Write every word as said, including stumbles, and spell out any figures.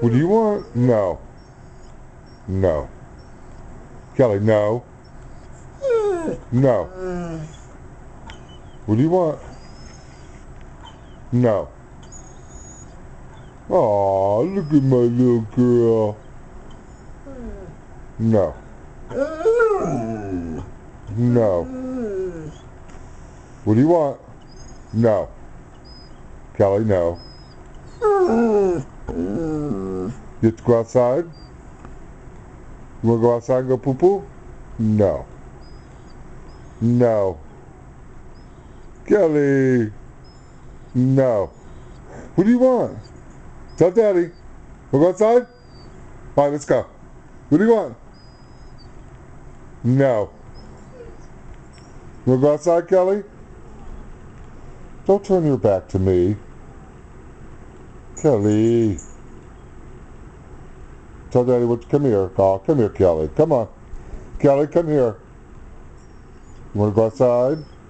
What do you want? No. No. Kelly, no. No. What do you want? No. Aw, look at my little girl. No. No. What do you want? No. Kelly, no. You have to go outside? You want to go outside and go poo-poo? No. No. Kelly! No. What do you want? Tell Daddy. We'll go outside? Alright, let's go. What do you want? No. You want to go outside, Kelly? Don't turn your back to me. Kelly. Tell Daddy what. Come here. Oh, come here, Kelly. Come on. Kelly, come here. You want to go outside?